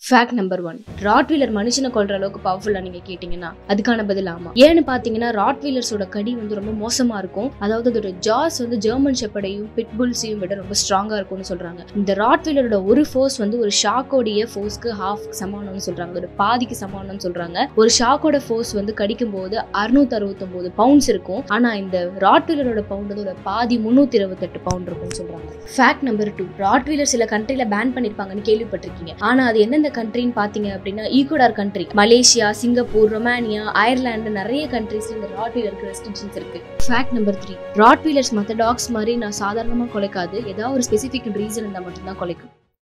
Fact number 1. Rottweiler மனுஷனை கொல்ற அளவுக்கு பவர்ஃபுல்லா நீங்க கேட்டீங்கன்னா அதுக்கான பதில் ஆமா. ஏன்னு பாத்தீங்கன்னா ராட்வீலர்ஸோட கடி ரொம்ப மோசமா இருக்கும். அதாவது அதோட ஜாஸ் ஜெர்மன் ஷெப்பர்டையும் பிட்புல்ஸையும் விட ரொம்ப ஸ்ட்ராங்கா இருக்கும்னு சொல்றாங்க. இந்த ராட்வீலரோட ஒரு ஃபோர்ஸ் ஒரு ஷாக்கோடைய ஃபோர்ஸ்க்கு ஹாஃப் சமானம்னு சொல்றாங்க. ஒரு பாதிக்கு சமானம்னு சொல்றாங்க. ஒரு ஷாக்கோட ஃபோர்ஸ் கடிக்கும் போது 669 பவுண்ட்ஸ் இருக்கும். ஆனா இந்த ராட்வீலரோட பவுண்டோட பாதி 328 பவுண்ட் இருக்கும்னு சொல்றாங்க. Fact number 2. ராட்வீலர் சில கண்ட்ரில பேன் பண்ணிருப்பாங்கன்னு கேள்விப்பட்டிருக்கீங்க. ஆனா அது எந்தெந்த கண்ட்ரின்னு பாத்தீங்க அப்படின்னா Ecuador country, Malaysia, Singapore, Romania, Ireland நிறைய கண்ட்ரீஸ்ல இந்த ராட்வீலருக்கு ரெஸ்ட்ரிக்ஷன்ஸ் இருக்கு. Fact number 3. ராட்வீலர்ஸ் மற்ற டாக்ஸ் மாதிரி நான் சாதாரணமா குலைக்காது. ஏதாவது ஒரு ஸ்பெசிபிக் ரீசன் இருந்தா மட்டும்தான் குலைக்கும்.